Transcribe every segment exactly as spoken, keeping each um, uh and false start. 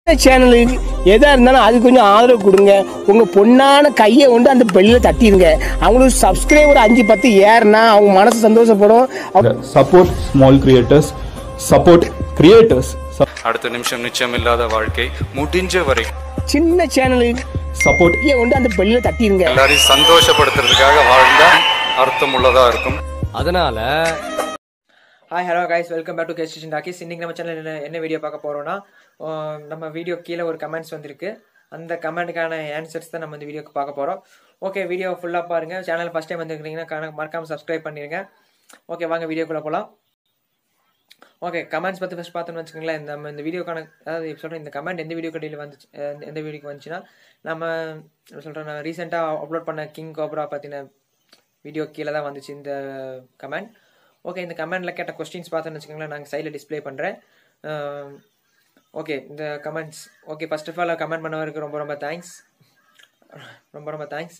சேனலுக்கு எதா இருந்தாலும் அது கொஞ்சம் ஆதரவு கொடுங்க. உங்க பொண்ணான கையை கொண்டு அந்த பெல்ல தட்டிடுங்க. அவங்களுக்கு சப்ஸ்கிரைபர் அஞ்சு பத்து ஏறுனா அவங்க மனசு சந்தோஷப்படும். Support small creators, support creators. அடுத்த நிமிஷம் நிச்சயம் இல்லாத வாழ்க்கை முடிஞ்ச வரை சின்ன சேனலுக்கு சப்போர்ட் கையை கொண்டு அந்த பெல்ல தட்டிடுங்க. எல்லாரையும் சந்தோஷப்படுத்துறதுக்காக வாழ்ந்தா அர்த்தம் உள்ளதா இருக்கும். அதனால hi hello guys, welcome back to K sixteen talkies. இன்றைக்கி நம்ம சேனல் என்ன என்ன வீடியோ பார்க்க போகிறோன்னா, நம்ம வீடியோ கீழே ஒரு கமெண்ட்ஸ் வந்திருக்கு. அந்த கமெண்ட்டுக்கான ஆன்சர்ஸ் தான் நம்ம இந்த வீடியோக்கு பார்க்க போகிறோம். ஓகே, வீடியோ ஃபுல்லாக பாருங்கள். சேனல் ஃபஸ்ட் டைம் வந்துருக்கீங்கன்னா மறக்காமல் சப்ஸ்கிரைப் பண்ணிடுங்க. ஓகே, வாங்க வீடியோக்குள்ளே போகலாம். ஓகே, கமெண்ட்ஸ் பற்றி ஃபஸ்ட் பார்த்தோன்னு வச்சுக்கோங்களேன். நம்ம இந்த வீடியோக்கான அதாவது சொல்கிறேன், இந்த கமெண்ட் எந்த வீடியோ கடையில் வந்துச்சு, எந்த வீடியோக்கு வந்துச்சுன்னா, நம்ம சொல்கிறேன் நான் ரீசெண்டாக அப்லோட் பண்ண கிங் கோப்ரா பற்றின வீடியோ கீழே தான் வந்துச்சு இந்த கமெண்ட். ஓகே, இந்த கமெண்டில் கேட்ட கொஸ்டின்ஸ் பார்த்தோன்னு வச்சுக்கோங்களேன், நாங்கள் சைடில் டிஸ்பிளே பண்ணுறேன். ஓகே, இந்த comments okay first of all comment பண்ணவருக்கு ரொம்ப ரொம்ப தேங்க்ஸ், ரொம்ப ரொம்ப தேங்க்ஸ்.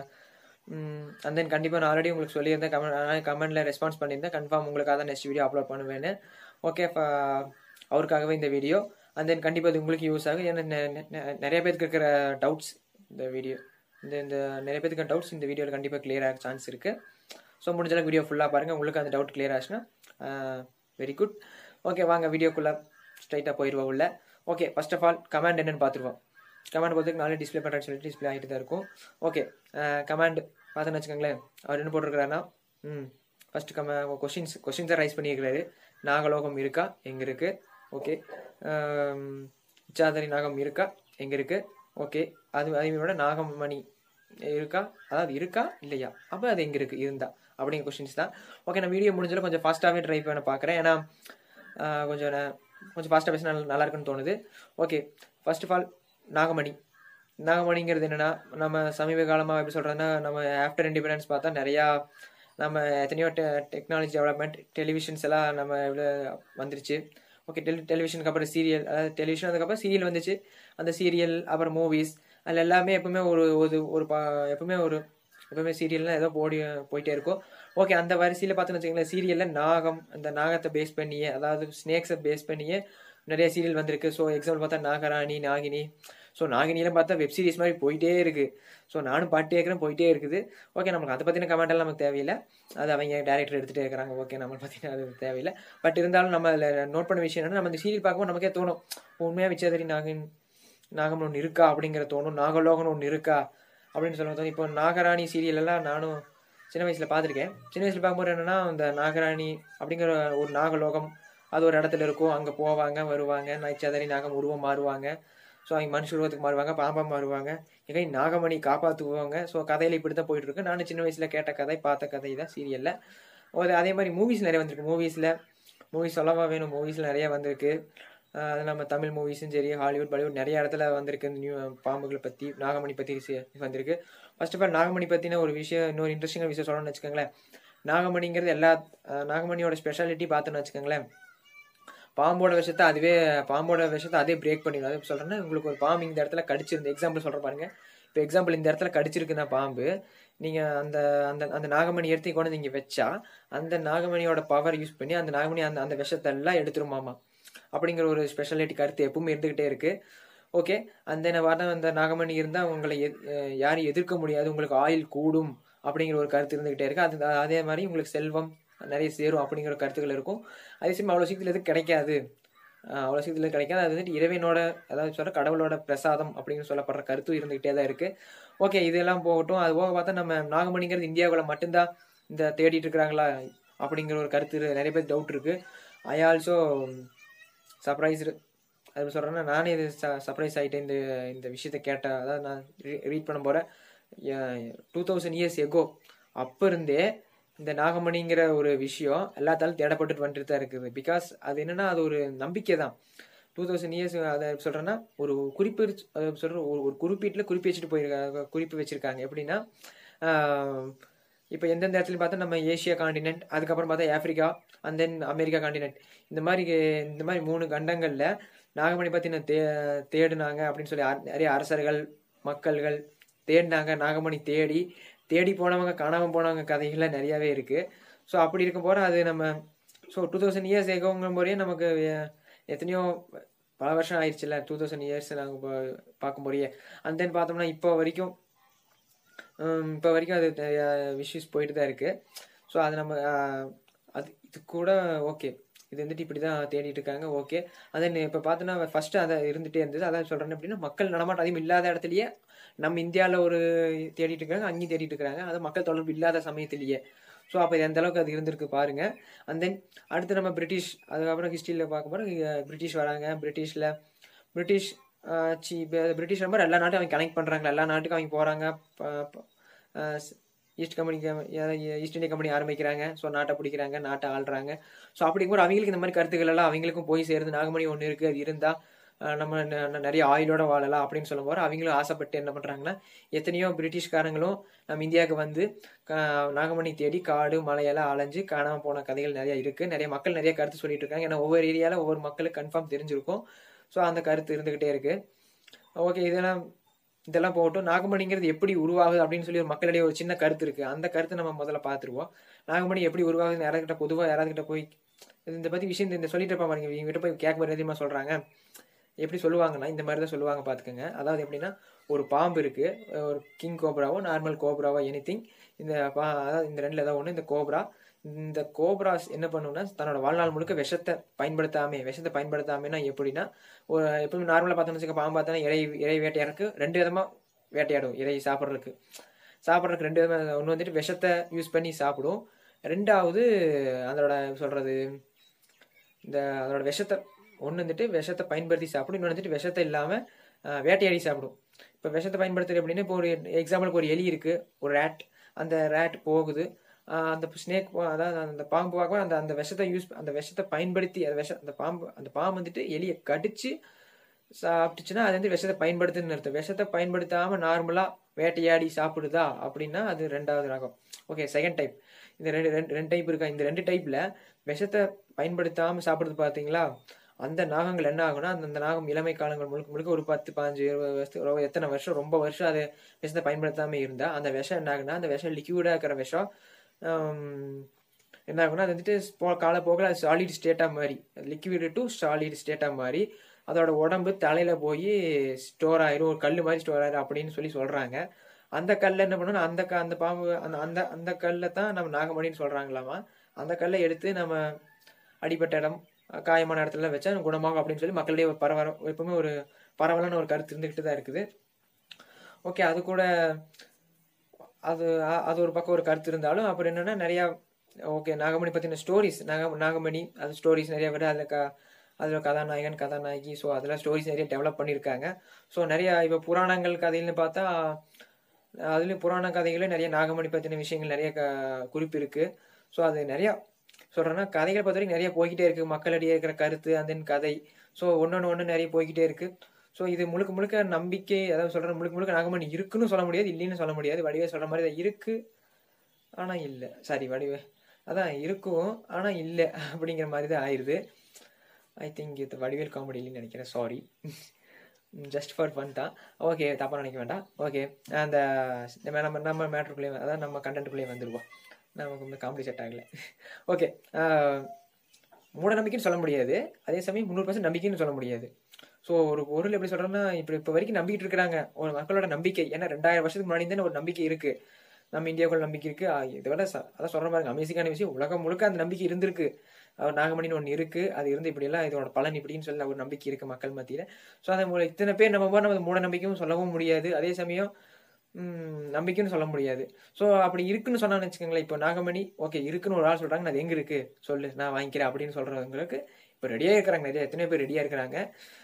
அண்ட் தென் கண்டிப்பாக நான் ஆல்ரெடி உங்களுக்கு சொல்லியிருந்தேன், கமெண்ட் கமெண்டில் ரெஸ்பான்ஸ் பண்ணியிருந்தேன். கன்ஃபார்ம் உங்களுக்காக தான் நெக்ஸ்ட் வீடியோ அப்லோட் பண்ணுவேன்னு. ஓகே, அவருக்காகவே இந்த வீடியோ. அண்ட் தென் கண்டிப்பாக இது உங்களுக்கு யூஸ் ஆகும். ஏன்னா நிறைய பேருக்கு இருக்கிற டவுட்ஸ் இந்த வீடியோ இந்த இந்த நிறைய பேருக்கு டவுட்ஸ் இந்த வீடியோவில் கண்டிப்பாக கிளியர் ஆக சான்ஸ் இருக்குது. ஸோ முடிஞ்சாலும் வீடியோ ஃபுல்லாக பாருங்கள், உங்களுக்கு அந்த டவுட் கிளியர் ஆச்சுன்னா வெரி குட். ஓகே, வாங்க வீடியோக்குள்ளே ஸ்ட்ரைட்டாக போயிடுவோம் உள்ள. Okay, first of all comment என்னென்னு பார்த்துருவோம். கமெண்ட் பார்த்துக்கு நாளே டிஸ்பிளே பண்ணுறேன்னு சொல்லிட்டு டிஸ்பிளே ஆகிட்டு தான் இருக்கும். ஓகே, கமெண்ட் பார்த்தோன்னு வச்சுக்கோங்களேன். அவர் என்ன போட்டிருக்கிறாருன்னா, ம் ஃபஸ்ட்டு கம கொஷின்ஸ் கொஷின்ஸை ரைஸ் பண்ணியிருக்கிறாரு. நாகலோகம் இருக்கா, எங்கே இருக்குது? ஓகே, இச்சாதரி நாகம் இருக்கா, எங்கே இருக்குது? ஓகே, அது அதோட நாகமணி இருக்கா, அதாவது இருக்கா இல்லையா, அப்போ அது எங்கே இருக்குது இருந்தா அப்படிங்கிற கொஸ்டின்ஸ் தான். ஓகே, நான் வீடியோ முடிஞ்சாலும் கொஞ்சம் ஃபாஸ்ட்டாகவே ட்ரை பண்ண பார்க்குறேன். ஏன்னா கொஞ்சம் கொஞ்சம் ஃபாஸ்ட்டாக பேச நல்லா நல்லா இருக்குன்னு தோணுது. Okay, first of all Nagamani நாகமணிங்கிறது என்னென்னா, நம்ம சமீப காலமாக எப்படி சொல்கிறதுன்னா, நம்ம ஆஃப்டர் இண்டிபெண்டன்ஸ் பார்த்தா நிறையா நம்ம எத்தனையோ டெ டெக்னாலஜி டெவலப்மெண்ட், டெலிவிஷன்ஸ் எல்லாம் நம்ம எவ்வளோ வந்துருச்சு. ஓகே, டெலி டெலிவிஷனுக்கு அப்புறம் சீரியல், அதாவது டெலிவிஷன் அதுக்கப்புறம் சீரியல் வந்துச்சு. அந்த சீரியல் அப்புறம் மூவிஸ், அதில் எல்லாமே எப்பவுமே ஒரு ஒரு ஒரு பா எப்பவுமே ஒரு எப்பவுமே சீரியல்னால் ஏதோ போடி போயிட்டே இருக்கும். ஓகே, அந்த வரிசையில் பார்த்துன்னு வச்சுக்கோங்களேன், சீரியலில் நாகம், அந்த நாகத்தை பேஸ் பண்ணியே, அதாவது ஸ்னேக்ஸை பேஸ் பண்ணியே நிறைய சீரியல் வந்திருக்கு. ஸோ எக்ஸாம்பிள் பார்த்தா நாகராணி, நாகினி. ஸோ நாகினியெல்லாம் பார்த்தா வெப் சீரிஸ் மாதிரி போயிட்டே இருக்குது. ஸோ நானும் பாட்டு கேட்குறேன், போயிட்டே இருக்குது. ஓகே, நமக்கு அதை பற்றின கமெண்டெல்லாம் நமக்கு தேவையில்லை, அது அவங்க டேரக்டர் எடுத்துகிட்டே இருக்கிறாங்க. ஓகே, நம்ம பார்த்தீங்கன்னா அது தேவையில்லை. பட் இருந்தாலும் நம்ம அதில் நோட் பண்ண விஷயம் என்னென்னா, நம்ம இந்த சீரியல் பார்க்கும்போது நமக்கே தோணும், உண்மையாக விச்சாதரி நாகின் நாகம்னு ஒன்று இருக்கா அப்படிங்கிற தோணும், நாகலோகம்னு ஒன்று இருக்கா அப்படின்னு சொல்ல தோணும். இப்போ நாகராணி சீரியல் எல்லாம் நானும் சின்ன வயசில் பார்த்துருக்கேன். சின்ன வயசில் பார்க்கும்போது என்னென்னா, அந்த நாகராணி அப்படிங்கிற ஒரு நாகலோகம் அது ஒரு இடத்துல இருக்கும். அங்கே போவாங்க வருவாங்க, நைச்சாதரி நாகம் உருவம் மாறுவாங்க. ஸோ அவங்க மனுஷ உருவத்துக்கு மாறுவாங்க, பாம்பா மாறுவாங்க, எங்கே நாகமணி காப்பாற்றுவாங்க. ஸோ கதையில் இப்படி தான் போயிட்டுருக்கு. நானும் சின்ன வயசில் கேட்ட கதை, பார்த்த கதை தான் சீரியலில். ஒரு அதே மாதிரி மூவிஸ் நிறைய வந்திருக்கு. மூவிஸில் மூவிஸ் சொல்லவா வேணும், மூவிஸில் நிறையா வந்திருக்கு. அது நம்ம தமிழ் மூவிஸும் சரி, ஹாலிவுட் பாலிவுட் நிறைய இடத்துல வந்திருக்கு. நியூ பாம்புகளை பற்றி, நாகமணி பற்றி வந்திருக்கு. ஃபர்ஸ்ட் ஆஃப் ஆல் நாகமணி பற்றின ஒரு விஷயம், இன்னொரு இன்ட்ரெஸ்டிங்கான விஷயம் சொல்லணும்னு வச்சுக்கோங்களேன். நாகமணிங்கிறது எல்லா நாகமணியோட ஸ்பெஷாலிட்டி பார்த்தோன்னு வச்சுக்கோங்களேன், பாம்போட விஷயத்தை அதுவே பாம்போட விஷயத்தை அதே பிரேக் பண்ணிடும். அது சொல்கிறேன்னா, உங்களுக்கு ஒரு பாம்பு இந்த இடத்துல கடிச்சிருந்து, எக்ஸாம்பிள் சொல்கிற பாருங்க. இப்போ எக்ஸாம்பிள் இந்த இடத்துல கடிச்சிருக்குன்னா பாம்பு, நீங்கள் அந்த அந்த அந்த நாகமணி எடுத்து கொண்டு நீங்கள் வச்சா, அந்த நாகமணியோட பவர் யூஸ் பண்ணி அந்த நாகமணி அந்த அந்த விஷத்தை எல்லாம் எடுத்துருமாமா அப்படிங்கிற ஒரு ஸ்பெஷாலிட்டி கருத்து எப்பவுமே இருந்துக்கிட்டே இருக்குது. ஓகே, அந்த வர அந்த நாகமணி இருந்தால் உங்களை எ யாரும் எதிர்க்க முடியாது, உங்களுக்கு ஆயுள் கூடும் அப்படிங்கிற ஒரு கருத்து இருந்துக்கிட்டே இருக்குது. அது அதே மாதிரி உங்களுக்கு செல்வம் நிறைய சேரும் அப்படிங்கிற கருத்துக்கள் இருக்கும். அதே சமயம் அவ்வளோ சீக்கிரத்தில் எதுவும் கிடைக்காது, அவ்வளோ சீக்கிரத்தில் கிடைக்காது. அது வந்துட்டு இறைவனோட, அதாவது சொல்கிற கடவுளோட பிரசாதம் அப்படின்னு சொல்லப்படுற கருத்து இருந்துக்கிட்டே தான் இருக்குது. ஓகே, இதெல்லாம் போகட்டும். அது போக பார்த்தா நம்ம நாகமணிங்கிறது இந்தியாவில் மட்டும்தான் இந்த தேடிட்டு இருக்கிறாங்களா அப்படிங்கிற ஒரு கருத்து நிறைய பேர் டவுட் இருக்குது. ஐ ஆல்சோ சர்ப்ரைஸ்டு, அது சொல்கிறேன்னா நானே இது ச சர்ப்ரைஸ் ஆகிட்டேன் இந்த இந்த விஷயத்தை கேட்டேன். அதாவது நான் ரீட் பண்ண போகிறேன், டூ தௌசண்ட் இயர்ஸ் எகோ அப்போ இருந்தே இந்த நாகமணிங்கிற ஒரு விஷயம் எல்லாத்தாலும் தேடப்பட்டுட்டு வந்துட்டு தான் இருக்குது. பிகாஸ் அது என்னென்னா, அது ஒரு நம்பிக்கை தான். டூ தௌசண்ட் இயர்ஸ் அதை சொல்கிறேன்னா, ஒரு குறிப்பு சொல்கிற ஒரு ஒரு குறிப்பீட்டில் குறிப்பு வச்சுட்டு போயிருக்காங்க, குறிப்பு வச்சுருக்காங்க. எப்படின்னா, இப்போ எந்தெந்த இடத்துலையும் பார்த்தா நம்ம ஏஷியா காண்டினென்ட், அதுக்கப்புறம் பார்த்தா ஆஃப்ரிக்கா, அண்ட் தென் அமெரிக்கா காண்டினென்ட், இந்த மாதிரி இந்த மாதிரி மூணு கண்டங்களில் நாகமணி பற்றின தே தேடினாங்க அப்படின்னு சொல்லி நிறைய அரசர்கள், மக்கள்கள் தேடினாங்க. நாகமணி தேடி தேடி போனவங்க, காணாமல் போனவங்க கதைகள்லாம் நிறையாவே இருக்குது. ஸோ அப்படி இருக்கும் போது அது நம்ம ஸோ டூ தௌசண்ட் இயர்ஸ் ஏகோங்கிற முறையே நமக்கு எத்தனையோ பல வருஷம் ஆயிடுச்சுல்ல, டூ தௌசண்ட் இயர்ஸ் நாங்கள் பார்க்கும் போறியே. அண்ட் தென் பார்த்தோம்னா இப்போ வரைக்கும் இப்போ வரைக்கும் அது விஷஸ் போயிட்டு தான் இருக்குது. ஸோ அது நம்ம அது இது கூட ஓகே, இது வந்துட்டு இப்படி தான் தேடிட்டு இருக்காங்க. ஓகே, அதை இப்போ பார்த்தோன்னா ஃபஸ்ட்டு அதை இருந்துகிட்டே இருந்தது. அதான் சொல்கிறேன் அப்படின்னா, மக்கள் நடமாட்டம் அதிகம் இல்லாத இடத்துலையே நம்ம இந்தியாவில் ஒரு தேடிட்டு இருக்காங்க, அங்கேயும் தேடிட்டு இருக்கிறாங்க, அது மக்கள் தொடர்பு இல்லாத சமயத்திலேயே. ஸோ அப்போ எந்த அளவுக்கு அது இருந்திருக்கு பாருங்க. அண்ட் தென் அடுத்து நம்ம பிரிட்டிஷ், அதுக்கப்புறம் ஹிஸ்ட்ரியில் பார்க்க போகிறோம். பிரிட்டிஷ் வராங்க. பிரிட்டிஷில் பிரிட்டிஷ் சி பிரிட்டிஷ் நம்பர் எல்லா நாட்டும் அவங்க கனெக்ட் பண்ணுறாங்க, எல்லா நாட்டுக்கும் அவங்க போகிறாங்க. East company east India company ஆரம்பிக்கிறாங்க. ஸோ நாட்டை பிடிக்கிறாங்க, நாட்டை ஆள்றாங்க. ஸோ அப்படிங்கும்போது அவங்களுக்கு இந்த மாதிரி கருத்துக்கள் எல்லாம் அவங்களுக்கும் போய் சேருது. நாகமணி ஒன்று இருக்குது, அது இருந்தால் நம்ம நிறைய ஆயிலோட வாழலாம் அப்படின்னு சொல்லும் போது அவங்களும் ஆசைப்பட்டு என்ன பண்ணுறாங்கன்னா, எத்தனையோ பிரிட்டிஷ்காரங்களும் நம்ம இந்தியாவுக்கு வந்து நாகமணி தேடி காடு மலையெல்லாம் அலைஞ்சு காணாமல் போன கதைகள் நிறைய இருக்குது. நிறைய மக்கள் நிறைய கருத்து சொல்லிட்டு இருக்காங்க. ஏன்னா ஒவ்வொரு ஏரியாவில் ஒவ்வொரு மக்களுக்கு கன்ஃபார்ம் தெரிஞ்சிருக்கும். ஸோ அந்த கருத்து இருந்துக்கிட்டே இருக்குது. ஓகே, இதெல்லாம் இதெல்லாம் போகட்டும். நாகமணிங்கிறது எப்படி உருவாகுது அப்படின்னு சொல்லி ஒரு மக்களிடையே ஒரு சின்ன கருத்து இருக்குது. அந்த கருத்தை நம்ம முதல்ல பார்த்துருவோம். நாகமணி எப்படி உருவாகுதுன்னு யாராவது பொதுவாக யாராவது போய் இந்த பற்றி விஷயம் இந்த சொல்லிட்டு இருப்பா பாருங்க, இவங்ககிட்ட போய் கேட்க மாதிரி அதிகமாக சொல்கிறாங்க. எப்படி சொல்லுவாங்கன்னா, இந்த மாதிரி தான் சொல்லுவாங்க பார்த்துக்கோங்க. அதாவது எப்படின்னா, ஒரு பாம்பு இருக்குது, ஒரு கிங் கோப்ராவோ நார்மல் கோப்ராவோ எனி திங், இந்த பா அதாவது இந்த ரெண்டில் ஏதாவது ஒன்று. இந்த கோப்ரா இந்த கோப்ராஸ் என்ன பண்ணுன்னா, தன்னோட வாழ்நாள் முழுக்க விஷத்தை பயன்படுத்தாமே விஷத்தை பயன்படுத்தாமேனா எப்படின்னா, ஒரு எப்பவுமே நார்மலாக பார்த்தோம்னு வச்சுக்க, பாம்பு பார்த்தோன்னா இறை இறை வேட்டையாடுறதுக்கு ரெண்டு விதமாக வேட்டையாடும். இறை சாப்பிட்றதுக்கு சாப்பிட்றதுக்கு ரெண்டு விதமாக, ஒன்று வந்துட்டு விஷத்தை யூஸ் பண்ணி சாப்பிடும். ரெண்டாவது அதோட சொல்கிறது இந்த அதோட விஷத்தை ஒன்று வந்துட்டு விஷத்தை பயன்படுத்தி சாப்பிடும், இன்னொன்று வந்துட்டு விஷத்தை இல்லாமல் வேட்டையாடி சாப்பிடும். இப்போ விஷத்தை பயன்படுத்துறது அப்படின்னா, இப்போ ஒரு எக்ஸாம்பிளுக்கு ஒரு எலி இருக்குது, ஒரு ரேட். அந்த ரேட் போகுது, அந்த ஸ்னேக் அதாவது அந்த பாம்பு பார்க்க அந்த அந்த விஷத்தை யூஸ் அந்த விஷத்தை பயன்படுத்தி அந்த விஷ அந்த பாம்பு அந்த பாம்பு வந்துட்டு எலியை கடிச்சு சாப்பிட்டுச்சுன்னா அது வந்து விஷத்தை பயன்படுத்துன்னு அர்த்தம். விஷத்தை பயன்படுத்தாமல் நார்மலாக வேட்டையாடி சாப்பிடுதா அப்படின்னா அது ரெண்டாவது ரகம். Okay, second type. இந்த ரெண்டு ரெண்டு ரெண்டு டைப் இருக்கா. இந்த ரெண்டு டைப்பில் விஷத்தை பயன்படுத்தாமல் சாப்பிடுறது பார்த்தீங்களா, அந்த நாகங்கள் என்ன ஆகுனா, அந்த அந்த நாகம் இளமை காலங்கள் முழுக்க முழுக்க ஒரு பத்து பாஞ்சு இருபது வருஷத்துக்கு எத்தனை வருஷம் ரொம்ப வருஷம் அது விஷத்தை பயன்படுத்தாமல் இருந்தால் அந்த விஷம் என்ன ஆகுனா, அந்த விஷம் லிக்யூடாக இருக்கிற விஷம் என்ன ஆகுனா, அது வந்துட்டு போ காலப்போக்கில் அது சாலிட் ஸ்டேட்டாக மாதிரி, லிக்விடு டு சாலிட் ஸ்டேட்டாக மாதிரி அதோட உடம்பு தலையில் போய் ஸ்டோர் ஆயிரும், ஒரு கல் மாதிரி ஸ்டோர் ஆயிரும் அப்படின்னு சொல்லி சொல்கிறாங்க. அந்த கல்லை என்ன பண்ணணும், அந்த க அந்த பாம்பு அந்த அந்த அந்த கல்லை தான் நம்ம நாகமணின்னு சொல்கிறாங்களாமா. அந்த கல்லை எடுத்து நம்ம அடிப்பட்ட இடம் காயமான இடத்துல வச்சா குணமாகும் அப்படின்னு சொல்லி மக்களிடையே ஒரு பரவ எப்பவுமே ஒரு பரவலான ஒரு கருத்து இருந்துக்கிட்டு தான் இருக்குது. ஓகே, அது கூட அது அது ஒரு பக்கம் ஒரு கருத்து இருந்தாலும் அப்புறம் என்னென்னா நிறையா ஓகே நாகமணி பற்றின ஸ்டோரிஸ் நாக நாகமணி அது ஸ்டோரிஸ் நிறைய விட அதில் க அதில் கதாநாயகன் கதாநாயகி, ஸோ அதெல்லாம் ஸ்டோரிஸ் நிறைய டெவலப் பண்ணியிருக்காங்க. ஸோ நிறையா இப்போ புராணங்கள் கதைகள்னு பார்த்தா அதுலேயும் புராண கதைகளும் நிறைய நாகமணி பற்றின விஷயங்கள் நிறைய க குறிப்பு இருக்குது. ஸோ அது நிறையா சொல்கிறேன்னா கதைகளை பொறுத்த வரைக்கும் நிறைய போய்கிட்டே இருக்குது. மக்களிடையே இருக்கிற கருத்து அந்த கதை ஸோ ஒன்று ஒன்று நிறைய போய்கிட்டே இருக்குது. ஸோ இது முழுக்க முழுக்க நம்பிக்கை, அதாவது சொல்கிறேன் முழுக்க முழுக்க நாகமணி இருக்குன்னு சொல்ல முடியாது, இல்லைன்னு சொல்ல முடியாது. வடிவே சொல்கிற மாதிரி தான் இருக்குது ஆனால் இல்லை, சாரி வடிவே அதான் இருக்கும் ஆனால் இல்லை அப்படிங்கிற மாதிரி தான் ஆயிடுது. ஐ திங்க் இது வடிவேல் காமெடி இல்லைன்னு நினைக்கிறேன், சாரி, ஜஸ்ட் ஃபார் ஃபன் தான். ஓகே, தப்பாக நினைக்க வேண்டாம். ஓகே, அந்த நம்ம நம்ம மேட்ருக்குள்ளேயே அதாவது நம்ம கண்டென்ட்டுக்குள்ளேயே வந்துடுவோம், நமக்கு இந்த காமெடி செட் ஆகலை. ஓகே, மூட நம்பிக்கைன்னு சொல்ல முடியாது, அதே சமயம் முந்நூறு பர்சன்ட் நம்பிக்கைன்னு சொல்ல முடியாது. ஸோ ஒரு பொருள் எப்படி சொல்கிறோன்னா, இப்போ இப்போ வரைக்கும் நம்பிக்கிட்டு இருக்கிறாங்க ஒரு மக்களோட நம்பிக்கை. ஏன்னா ரெண்டாயிரம் வருஷத்துக்கு முன்னாடி தானே ஒரு நம்பிக்கை இருக்குது, நம்ம இந்தியாவுக்குள்ள நம்பிக்கை இருக்குது. இதை விட அதான் சொல்கிற பாருங்க, அமேசிங்கான விஷயம், உலகம் முழுக்க அந்த நம்பிக்கை இருந்திருக்கு. நாகமணின்னு ஒன்று இருக்குது, அது இருந்து இப்படியெல்லாம் இதோட பலன் இப்படின்னு சொல்லி ஒரு நம்பிக்கை இருக்குது மக்கள் மத்தியில். ஸோ அதை இத்தனை பேர் நம்ம போது நம்ம மூட நம்பிக்கையும் சொல்லவும் முடியாது, அதே சமயம் நம்பிக்கைன்னு சொல்ல முடியாது. ஸோ அப்படி இருக்குன்னு சொன்னான்னு வச்சுக்கோங்களேன். இப்போ நாகமணி ஓகே இருக்குன்னு ஒரு ஆள் சொல்கிறாங்க, அது எங்கே இருக்குது சொல்லு நான் வாங்கிக்கிறேன் அப்படின்னு சொல்கிறவங்களுக்கு இப்போ ரெடியாக இருக்கிறாங்க, நிறைய எத்தனையோ பேர் ரெடியாக இருக்கிறாங்க.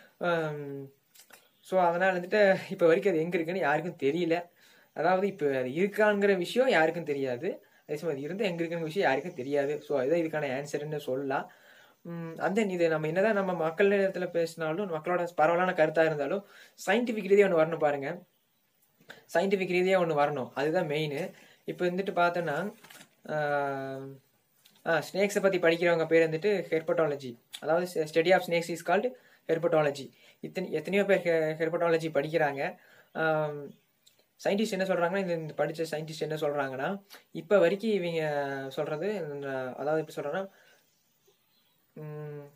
ஸோ அதனால் வந்துட்டு இப்போ வரைக்கும் அது எங்கே இருக்குன்னு யாருக்கும் தெரியல. அதாவது இப்போ அது இருக்காங்கிற விஷயம் யாருக்கும் தெரியாது, அதே சமயம் அது இருந்தால் எங்கே இருக்குங்கிற விஷயம் யாருக்கும் தெரியாது. ஸோ அதுதான் இதுக்கான ஆன்சர்ன்னு சொல்லலாம். அந்த இது நம்ம என்னதான் நம்ம மக்கள் நேரத்தில் பேசினாலும் மக்களோட பரவலான கருத்தாக இருந்தாலும் சயின்டிஃபிக் ரீதியாக ஒன்று வரணும் பாருங்க, சயின்டிஃபிக் ரீதியாக ஒன்று வரணும், அதுதான் மெயின். இப்போ வந்துட்டு பார்த்தோன்னா ஸ்னேக்ஸை பற்றி படிக்கிறவங்க பேர் வந்துட்டு ஹெர்பட்டாலஜி, அதாவது study of snakes is called herpetology. இத்தனை எத்தனையோ பேர் ஹெ ஹெர்பட்டாலஜி படிக்கிறாங்க. சயின்டிஸ்ட் என்ன சொல்கிறாங்கன்னா, இந்த படித்த சயின்டிஸ்ட் என்ன சொல்கிறாங்கன்னா, இப்போ வரைக்கும் இவங்க சொல்கிறது, அதாவது எப்படி சொல்கிறேன்னா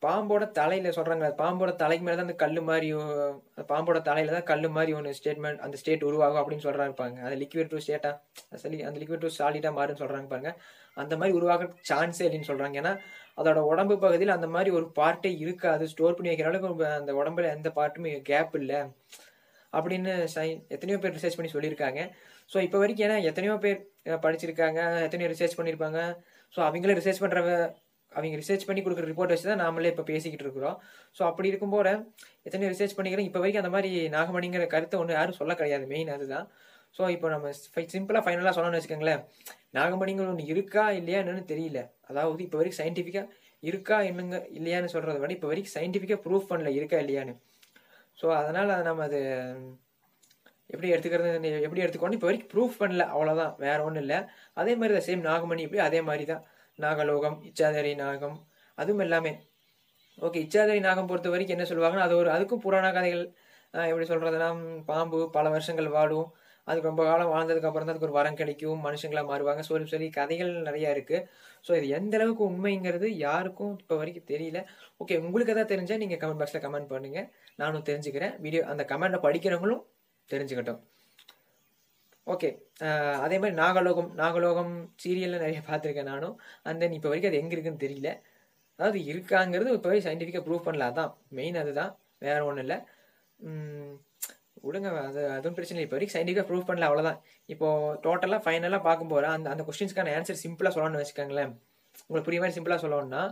பாம்போட தலையில சொல்றாங்க, பாம்போட தலைக்கு மேல தான் அந்த கல்லு மாதிரி, பாம்போட தலையில தான் கல்லு மாதிரி ஒன்று ஸ்டேட்மெண்ட் அந்த ஸ்டேட் உருவாகும் அப்படின்னு சொல்றாங்க இருப்பாங்க. அது லிக்விட் டு ஸ்டேட்டா சரி அந்த லிக்விட் டு சாலிடா மாறுன்னு சொல்றாங்க பாருங்க. அந்த மாதிரி உருவாக சான்ஸே இல்லைன்னு சொல்றாங்க. ஏன்னா அதோட உடம்பு பகுதியில் அந்த மாதிரி ஒரு பார்ட்டே இருக்காது. ஸ்டோர் பண்ணி வைக்கிற அளவுக்கு அந்த உடம்புல எந்த பார்ட்டுமே கேப் இல்லை அப்படின்னு சயின் எத்தனையோ பேர் ரிசர்ச் பண்ணி சொல்லியிருக்காங்க. ஸோ இப்போ வரைக்கும் ஏன்னா எத்தனையோ பேர் படிச்சிருக்காங்க, எத்தனையோ ரிசர்ச் பண்ணியிருப்பாங்க. ஸோ அவங்களே ரிசர்ச் பண்ணுறவ அவங்க ரிசர்ச் பண்ணி கொடுக்குற ரிப்போர்ட் வச்சு தான் நாமளே இப்போ பேசிக்கிட்டு இருக்கிறோம். ஸோ அப்படி இருக்கும்போது எத்தனையோ ரிசர்ச் பண்ணிக்கிறோம். இப்போ வரைக்கும் அந்த மாதிரி நாகமணிங்கிற கருத்தை ஒன்று யாரும் சொல்ல கிடையாது. மெயின் அதுதான். ஸோ இப்போ நம்ம சிம்பிளாக ஃபைனலாக சொல்லணும்னு வச்சுக்கோங்களேன், நாகமணிங்கிற ஒன்று இருக்கா இல்லையா என்னன்னு தெரியல. அதாவது இப்போ வரைக்கும் சயின்டிஃபிக்காக இருக்கா என்னங்க இல்லையான்னு சொல்கிறத விட இப்போ வரைக்கும் சயின்டிஃபிக்காக ப்ரூஃப் பண்ணல இருக்கா இல்லையான்னு. ஸோ அதனால் நம்ம அது எப்படி எடுத்துக்கிறது எப்படி எடுத்துக்கணும் இப்போ வரைக்கும் ப்ரூஃப் பண்ணல, அவ்வளோதான், வேற ஒன்றும் இல்லை. அதே மாதிரி தான் சேம் நாகமணி எப்படி அதே மாதிரி தான் நாகலோகம், இச்சாதரி நாகம், அதுவும் எல்லாமே ஓகே. இச்சாதரி நாகம் பொறுத்த வரைக்கும் என்ன சொல்லுவாங்கன்னா, அது ஒரு அதுக்கும் புராண கதைகள் எப்படி சொல்றதுன்னா, பாம்பு பல வருஷங்கள் வாழும், அதுக்கு ரொம்ப காலம் வாழ்ந்ததுக்கு அப்புறம் தான் அதுக்கு ஒரு வரம் கிடைக்கும், மனுஷங்களா மாறுவாங்க, சொல்லி சொல்லி கதைகள் நிறைய இருக்கு. ஸோ இது எந்த அளவுக்கு உண்மைங்கிறது யாருக்கும் இப்போ வரைக்கும் தெரியல. ஓகே, உங்களுக்கு எதாவது தெரிஞ்சா நீங்க கமெண்ட் பாக்ஸ்ல கமெண்ட் பண்ணுங்க, நானும் தெரிஞ்சுக்கிறேன். வீடியோ அந்த கமெண்ட்ல படிக்கிறவங்களும் தெரிஞ்சுக்கிட்டோம். ஓகே, அதே மாதிரி நாகலோகம் நாகலோகம் சீரியல்ல நிறைய பார்த்துருக்கேன் நானும். அண்ட் தென் இப்போ வரைக்கும் அது எங்கே இருக்குன்னு தெரியல. அதாவது இருக்காங்கிறது இப்போ வரைக்கும் சயின்டிஃபிக்காக ப்ரூவ் பண்ணல, அதான் மெயின், அதுதான், வேற ஒன்றும் இல்லை. விடுங்க, அது அதுவும் பிரச்சனை இல்லை. இப்போ வரைக்கும் சயின்டிஃபிக்காக ப்ரூவ் பண்ணல, அவ்வளோதான். இப்போ டோட்டலாக ஃபைனலாக பார்க்கும்போது அந்த அந்த கொஸ்டின்ஸ்க்கான ஆன்சர் சிம்பிளாக சொல்லணும்னு வச்சுக்கோங்களேன். உங்களுக்கு புரிய மாதிரி சிம்பிளாக சொல்லணும்னா,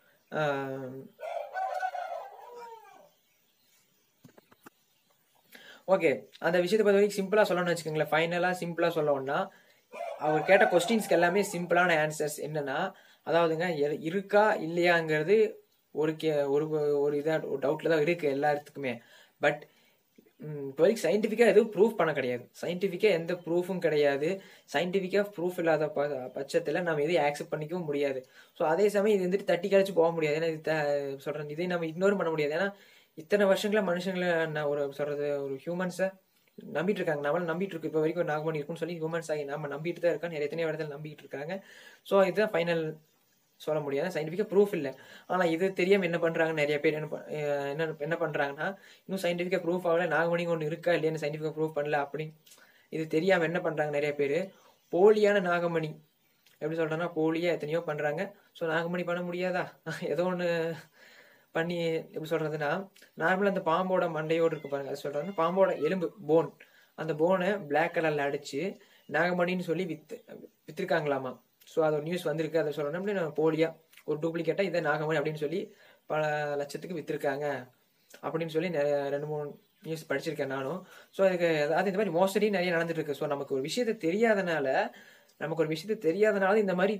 ஓகே, அந்த விஷயத்தை பொறுத்த வரைக்கும் சிம்பிளாக சொல்லணும்னு வச்சுக்கோங்களேன். ஃபைனலாக சிம்பிளாக சொல்லணும்னா, அவர் கேட்ட கொஸ்டின்ஸ்க்கு எல்லாமே சிம்பிளான ஆன்சர்ஸ் என்னன்னா, அதாவதுங்க இருக்கா இல்லையாங்கிறது ஒரு கே ஒரு ஒரு இதாக ஒரு டவுட்டில் தான் இருக்குது எல்லாத்துக்குமே. பட் இப்போ வரைக்கும் சயின்டிஃபிக்காக எதுவும் ப்ரூஃப் பண்ண கிடையாது. சயின்டிஃபிக்காக எந்த ப்ரூஃபும் கிடையாது. சயின்டிஃபிக்காக ப்ரூஃப் இல்லாத ப பட்சத்தில் நம்ம எதையும் ஆக்செப்ட் பண்ணிக்கவும் முடியாது. ஸோ அதே சமயம் இது வந்துட்டு தட்டி கழிச்சு போக முடியாது. ஏன்னா இது சொல்கிறேன், இதை நம்ம இக்னோர் பண்ண முடியாது. ஏன்னா இத்தனை வருஷங்களா மனுஷங்களை நான் ஒரு சொல்கிறது ஒரு ஹியூமன்ஸை நம்பிட்டு இருக்காங்க, நம்மளால நம்பிட்டு இருக்கு. இப்போ வரைக்கும் ஒரு நாகமணி இருக்குன்னு சொல்லி ஹியூமன்ஸ் ஆகி நம்ம நம்பிட்டு தான் இருக்கோம், நிறைய எத்தனையோ இடத்துல நம்பிட்டு இருக்காங்க. ஸோ இதுதான் ஃபைனல் சொல்ல முடியாது, சயின்டிஃபிக்காக ப்ரூஃப் இல்லை. ஆனால் இது தெரியாமல் என்ன பண்ணுறாங்க நிறைய பேர், என்ன என்ன என்ன பண்ணுறாங்கன்னா, இன்னும் சயின்டிஃபிக்காக ப்ரூஃப் ஆகல, நாகமணி ஒன்று இருக்கா இல்லையான்னு சயின்டிஃபிக்காக ப்ரூஃப் பண்ணல அப்படின்னு இது தெரியாமல் என்ன பண்ணுறாங்க நிறைய பேர், போலியான நாகமணி எப்படி சொல்கிறேன்னா போலியாக எத்தனையோ பண்ணுறாங்க. ஸோ நாகமணி பண்ண முடியாதா, ஏதோ ஒன்று பண்ணி எப்படி சொல்கிறதுனா, நார்மலாக அந்த பாம்போட மண்டையோடு இருக்கு பாருங்க, அது சொல்கிறாங்க பாம்போட எலும்பு போன், அந்த போனை பிளாக் கலரில் அடித்து நாகமணின்னு சொல்லி வித்து விற்றுருக்காங்களாமா. ஸோ அது ஒரு நியூஸ் வந்திருக்கு, அதை சொல்லணும் அப்படி நான் போலியாக ஒரு டூப்ளிகேட்டாக இதை நாகமணி அப்படின்னு சொல்லி பல லட்சத்துக்கு விற்றுருக்காங்க அப்படின்னு சொல்லி நிறைய ரெண்டு மூணு நியூஸ் படிச்சிருக்கேன் நானும். ஸோ அதுக்கு அதாவது இந்த மாதிரி மோஸ்ட்லி நிறைய நடந்துட்டு இருக்கு. ஸோ நமக்கு ஒரு விஷயத்தை தெரியாதனால நமக்கு ஒரு விஷயத்தை தெரியாதனால இந்த மாதிரி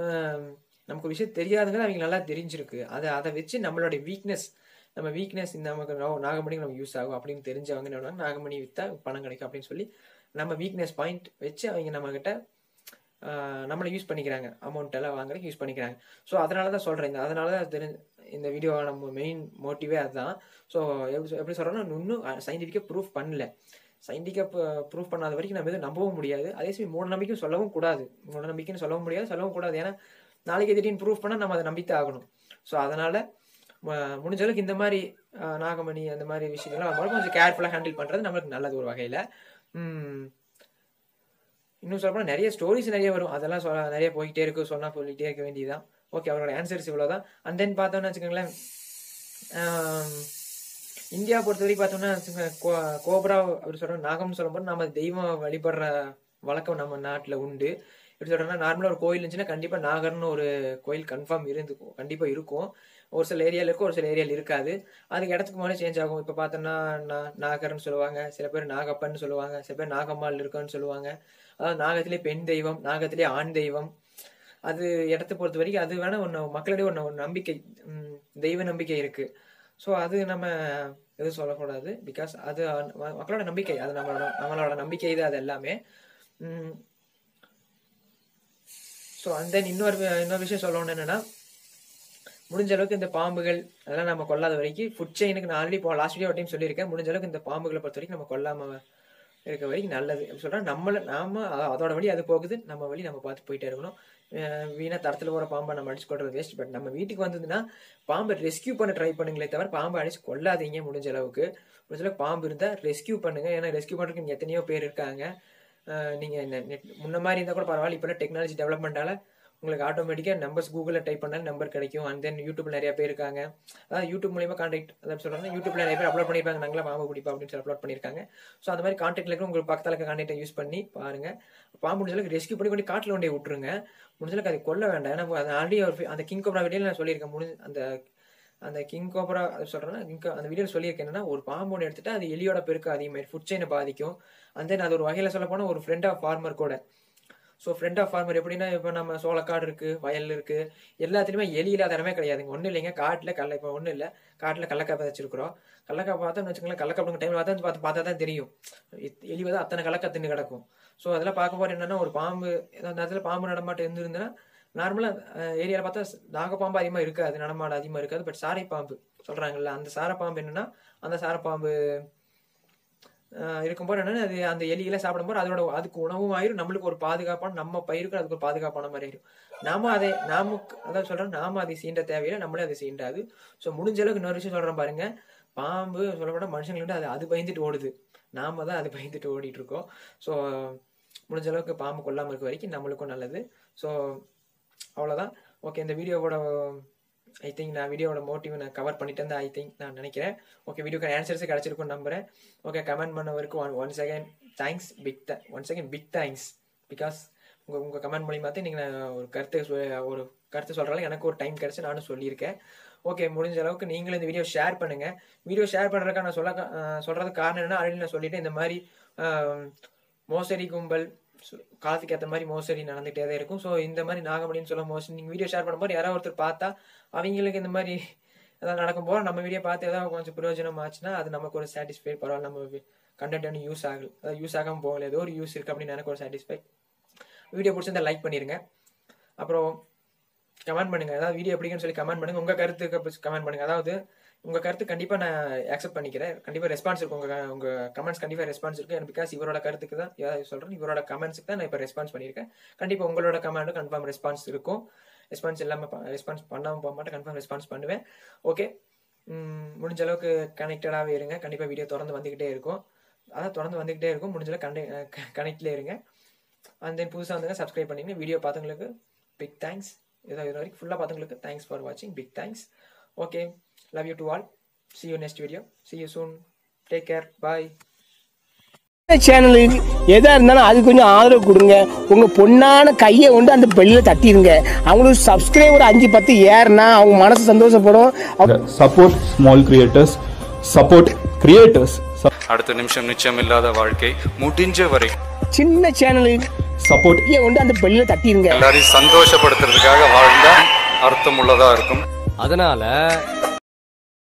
நமக்கு ஒரு விஷயம் தெரியாதுங்கிறது அவங்க நல்லா தெரிஞ்சிருக்கு. அதை அதை வச்சு நம்மளோட வீக்னஸ் நம்ம வீக்னஸ் இந்த நமக்கு நாகமணிக்கு நமக்கு யூஸ் ஆகும் அப்படின்னு தெரிஞ்சவங்க என்ன பண்ணுவாங்க, நாகமணி விற்றா பணம் கிடைக்கும் அப்படின்னு சொல்லி நம்ம வீக்னஸ் பாயிண்ட் வச்சு அவங்க நம்மக்கிட்ட நம்மளை யூஸ் பண்ணிக்கிறாங்க, அமௌண்ட் எல்லாம் வாங்குறதுக்கு யூஸ் பண்ணிக்கிறாங்க. ஸோ அதனால தான் சொல்கிறேன், இந்த அதனால தான் தெரிஞ்ச இந்த வீடியோ நம்ம மெயின் மோட்டிவே அதுதான். ஸோ எப்படி எப்படி சொல்கிறோன்னா, இன்னும் சயின்டிஃபிக்காக ப்ரூஃப் பண்ணல, சயின்டிஃபிக்காக ப்ரூஃப் பண்ணாத வரைக்கும் நம்ம எதுவும் நம்பவும் முடியாது. அதே சமயம் மூட நம்பிக்கையும் சொல்லவும் கூடாது, மூட நம்பிக்கைன்னு சொல்லவும் முடியாது, சொல்லவும் கூடாது. ஏன்னா நாளைக்கு திடீர்னு ப்ரூஃப் பண்ணால் நம்ம அதை நம்பித்தான் ஆகணும். ஸோ அதனால் முடிஞ்ச அளவுக்கு இந்த மாதிரி நாகமணி அந்த மாதிரி விஷயங்கள்லாம் நம்மளும் கொஞ்சம் கேர்ஃபுல்லாக ஹேண்டில் பண்ணுறது நம்மளுக்கு நல்லது ஒரு வகையில். இன்னும் சொல்லப்போனால் நிறைய ஸ்டோரிஸ் நிறைய வரும், அதெல்லாம் சொல்ல நிறைய போய்கிட்டே இருக்கும், சொன்னால் சொல்லிகிட்டே இருக்க வேண்டியதுதான். ஓகே, அவரோட ஆன்சர்ஸ் இவ்வளோதான். அண்ட் தென் பார்த்தோம்னா வச்சுக்கோங்களேன், இந்தியா பொறுத்த வரைக்கும் பார்த்தோம்னா வச்சுக்கோங்க, கோப்ரா அப்படி சொல்கிறோம் நாகம்னு சொல்லும்போது நம்ம தெய்வம் வழிபடுற வழக்கம் நம்ம நாட்டில் உண்டு. எப்படி சொல்கிறோன்னா, நார்மலாக ஒரு கோயில் இருந்துச்சுன்னா கண்டிப்பாக நாகர்னு ஒரு கோயில் கன்ஃபார்ம் இருந்துக்கும், கண்டிப்பாக இருக்கும். ஒரு சில ஏரியாவில் இருக்கும், ஒரு சில ஏரியாவில் இருக்காது. அதுக்கு இடத்துக்கு முன்னாடி சேஞ்ச் ஆகும். இப்போ பார்த்தோன்னா நாகர்னு சொல்லுவாங்க, சில பேர் நாகப்பன்னு சொல்லுவாங்க, சில பேர் நாகம்மாள் இருக்குன்னு சொல்லுவாங்க. அதாவது நாகத்திலே பெண் தெய்வம், நாகத்திலே ஆண் தெய்வம். அது இடத்தை பொறுத்த வரைக்கும் அது வேணா ஒன்று மக்களிடையே ஒன்று ஒரு நம்பிக்கை, தெய்வ நம்பிக்கை இருக்கு. ஸோ அது நம்ம எதுவும் சொல்லக்கூடாது, பிகாஸ் அது மக்களோட நம்பிக்கை, அது நம்மளோட நம்மளோட நம்பிக்கை தான் அது எல்லாமே. ஸோ அண்ட் தென் இன்னொரு இன்னொரு விஷயம் சொல்லணும்னு என்னன்னா, முடிஞ்ச அளவுக்கு இந்த பாம்புகள் அதெல்லாம் நம்ம கொல்லாத வரைக்கும் ஃபுட் செயினுக்கு நான் ஆல்ரெடி இப்போ லாஸ்ட் வீடியோ டைம் சொல்லியிருக்கேன், முடிஞ்ச அளவுக்கு இந்த பாம்புகளை பொறுத்த வரைக்கும் நம்ம கொல்லாம இருக்க வரைக்கும் நல்லது அப்படி சொல்கிறேன். நம்மளை நாம அதோட வழி அது போகுது, நம்ம வழி நம்ம பார்த்து போயிட்டே இருக்கணும். வீணா தரத்தில் போகிற பாம்பை நம்ம அடிச்சு கொள்றது வேஸ்ட். பட் நம்ம வீட்டுக்கு வந்ததுன்னா பாம்பை ரெஸ்கியூ பண்ண ட்ரை பண்ணுங்களே தவிர பாம்பை அடிச்சு கொள்ளாதீங்க. முடிஞ்ச அளவுக்கு முடிஞ்ச அளவுக்கு பாம்பு இருந்தால் ரெஸ்கியூ பண்ணுங்க. ஏன்னா ரெஸ்கியூ பண்ணுறதுக்கு இங்கே எத்தனையோ பேர் இருக்காங்க. நீங்கள் நெட் முன்ன மாதிரி இருந்தால் கூட பரவாயில்ல. இப்போ டெக்னாலஜி டெவலப்மெண்ட்டால உங்களுக்கு ஆட்டோமேட்டிக்காக நம்பர்ஸ் கூகுளில் டைப் பண்ணாலும் நம்பர் கிடைக்கும். அண்ட் தென் யூடியூப்ல நிறைய பேர் இருக்காங்க. அதாவது யூடியூப் மூலியமாக கான்டாக்ட் அதாவது சொல்கிறாங்க. யூடியூப்ல நிறைய பேர் அப்லோட் பண்ணியிருப்பாங்க, நாங்களா பாம்பு பிடிப்பா அப்படின்னு சொல்லி அப்லோட் பண்ணியிருக்காங்க. ஸோ அந்த மாதிரி கான்டாக்ட்ல இருக்க உங்களுக்கு பக்கத்தில் இருக்க கான்டாக்டை யூஸ் பண்ணி பாருங்க. பாம்பு முடிஞ்சளவுக்கு ரெஸ்கியூ பண்ணி கொண்டு காட்டில் கொண்டே விட்டுருங்க. முடிஞ்சளவுக்கு அதை கொல்ல வேண்டாம். ஏன்னா அது ஆல்ரெடி ஒரு அந்த கிங் கோப்ரா வீடியோவில் நான் சொல்லியிருக்கேன். முடிஞ்சு அந்த அந்த கிங் கோப்ரா சொல்கிறேன்னா கிங் அந்த வீடியோவில் சொல்லியிருக்கேன் என்னன்னா, ஒரு பாம்பு ஒன்று எடுத்துட்டு அது எலியோட பெருக்கு அதிகமாக ஃபுட் செயினை பாதிக்கும். அண்ட் தென் அது ஒரு வகையில் சொல்ல போனால் ஒரு ஃப்ரெண்ட் ஆஃப் ஃபார்மர் கூட. ஸோ ஃப்ரெண்ட் ஆஃப் ஃபார்மர் எப்படின்னா, இப்போ நம்ம சோளக்காடு இருக்குது, வயல் இருக்குது, எல்லாத்துலேயுமே எலி இல்லாத இடமே கிடையாதுங்க. ஒன்றும் இல்லைங்க, காட்டில் கடலை இப்போ ஒன்றும் இல்லை, காட்டில் கடலக்காய் வச்சிருக்கிறோம். கடலக்காய் பார்த்தோம்னு வச்சுக்கோங்களேன், கடலக்காய் டைம் பார்த்தா பார்த்து பார்த்தா தான் தெரியும் எலி வந்து அத்தனை கடலக்காய் தின்னு கிடக்கும். ஸோ அதெல்லாம் பார்க்க போகிற என்னன்னா, ஒரு பாம்பு அந்த இடத்துல பாம்பு நடமாட்டம் இருந்துருந்துன்னா நார்மலாக ஏரியாவில் பார்த்தா நாகப்பாம்பு அதிகமாக இருக்காது, நடமாட அதிகமாக இருக்காது. பட் சாரை பாம்பு சொல்கிறாங்கல்ல, அந்த சாரை பாம்பு என்னன்னா, அந்த சாரை பாம்பு இருக்கும்போது என்னன்னா, அது அந்த எலிகளை சாப்பிடும்போது அதோட அதுக்கு உணவும் ஆயிரும், நம்மளுக்கு ஒரு பாதுகாப்பான நம்ம பயிருக்கு அதுக்கு ஒரு பாதுகாப்பான மாதிரி ஆயிரும். நாம அதை நாமுக்கு அதான் சொல்றேன், நாம அதை சீண்ட தேவையில்லை, நம்மளே அதை சீண்டாது. ஸோ முடிஞ்ச அளவுக்கு இன்னொரு விஷயம் சொல்றேன் பாருங்க, பாம்பு சொல்லப்போனா மனுஷங்களுக்கு அது அது பயந்துட்டு ஓடுது, நாம தான் அது பயந்துட்டு ஓடிட்டு இருக்கோம். ஸோ முடிஞ்ச அளவுக்கு பாம்பு கொல்லாமல் இருக்க வரைக்கும் நம்மளுக்கும் நல்லது. ஸோ அவ்வளோதான். ஓகே, இந்த வீடியோவோட ஐ திங்க் நான் வீடியோட மோட்டிவ் நான் கவர் பண்ணிட்டு தான் ஐ திங்க் நான் நினைக்கிறேன். ஓகே, வீடியோக்கு ஆன்சர்ஸே கிடச்சிருக்குன்னு நம்புறேன். ஓகே, கமெண்ட் பண்ண வரைக்கும் one one second thanks, big the one second big thanks. Because உங்கள் உங்கள் கமெண்ட் மூலியமாக தான் நீங்கள் ஒரு கருத்து ஒரு கருத்து சொல்கிறாலும் எனக்கு ஒரு டைம் கிடச்சி நானும் சொல்லியிருக்கேன். ஓகே, முடிஞ்ச அளவுக்கு நீங்களும் இந்த வீடியோ ஷேர் பண்ணுங்கள். வீடியோ ஷேர் பண்ணுறதுக்காக நான் சொல்ல சொல்கிறதுக்கு காரணம் என்னன்னா, ஆல்ரெடி நான் சொல்லிவிட்டு இந்த மாதிரி மோசடி கும்பல் காலத்துக்கு ஏற்ற மாதிரி மோசடி நடந்துகிட்டே தான் இருக்கும். ஸோ இந்த மாதிரி நாகமணின்னு சொல்ல மோசடி நீங்கள் வீடியோ ஷேர் பண்ணும்போது யாராவது ஒருத்தர் பார்த்தா அவங்களுக்கு இந்த மாதிரி ஏதாவது நடக்கும் போது நம்ம வீடியோ பார்த்து ஏதாவது கொஞ்சம் பிரயோஜனம் ஆச்சுன்னா அது நமக்கு ஒரு சாட்டிஸ்ஃபை. பரவாயில்ல, நம்ம கண்டென்ட் ஒன்று யூஸ் ஆகல, அதாவது யூஸ் ஆகாமல் போகல, ஏதோ ஒரு யூஸ் இருக்குது அப்படின்னு எனக்கு ஒரு சாட்டிஸ்ஃபை. வீடியோ பிடிச்சிருந்தா லைக் பண்ணிடுங்க, அப்புறம் கமெண்ட் பண்ணுங்கள். அதாவது வீடியோ எப்படின்னு சொல்லி கமெண்ட் பண்ணுங்கள். உங்கள் கருத்துக்கு கமெண்ட் பண்ணுங்கள். அதாவது உங்கள் கருத்து கண்டிப்பாக நான் அக்செப்ட் பண்ணிக்கிறேன். கண்டிப்பாக ரெஸ்பான்ஸ் இருக்கும், உங்கள் உங்கள் கமெண்ட்ஸ் கண்டிப்பாக ரெஸ்பான்ஸ் இருக்குது. பிகாஸ் இவரோட கருத்துக்கு தான் ஏதாவது சொல்கிறேன், இவரோட கமெண்ட்ஸுக்கு தான் நான் இப்போ ரெஸ்பான்ஸ் பண்ணியிருக்கேன். கண்டிப்பாக உங்களோட கமெண்ட்டும் கன்ஃபார்ம் ரெஸ்பான்ஸ் இருக்கும். ரெஸ்பான்ஸ் இல்லாமல் ரெஸ்பான்ஸ் பண்ணாமல் போக மாட்டேன், கன்ஃபார்ம் ரெஸ்பான்ஸ் பண்ணுவேன். ஓகே, முடிஞ்ச அளவுக்கு கனெக்டடாகவே இருங்க. கண்டிப்பாக வீடியோ தொடர்ந்து வந்துக்கிட்டே இருக்கும், அதான் தொடர்ந்து வந்துக்கிட்டே இருக்கும். முடிஞ்ச அளவுக்கு கனெ கனெக்ட்லேயே இருங்க. அண்ட் தென் புதுசாக வந்துங்க சப்ஸ்கிரைப் பண்ணிங்க. வீடியோ பார்த்தவங்களுக்கு பிக் தேங்க்ஸ். ஏதோ இது வரைக்கும் ஃபுல்லாக பார்த்தவங்களுக்கு தேங்க்ஸ் ஃபார் வாட்சிங், big thanks. Okay, love you to all. See you next video. See you soon. Take care. Bye. சேனலுக்கு எதா இருந்தாலும் அது கொஞ்சம் ஆதரவு கொடுங்க. உங்க பொண்ணான கையை கொண்டு அந்த பெல்லில் தட்டிடுங்க. அவங்களுக்கு சப்ஸ்கிரைபர் அஞ்சு பத்து ஏறுனா அவங்க மனசு சந்தோஷப்படும். Support small creators, support creators. அடுத்த நிமிஷம் நிச்சயம் இல்லாத வாழ்க்கை முடிஞ்ச வரை சின்ன சேனலுக்கு சப்போர்ட் கொண்டு அந்த பெல்லில் தட்டிடுங்க. எல்லாரையும் சந்தோஷப்படுத்துறதுக்காக வாழ்ந்தா அர்த்தம் உள்ளதா இருக்கும். அதனால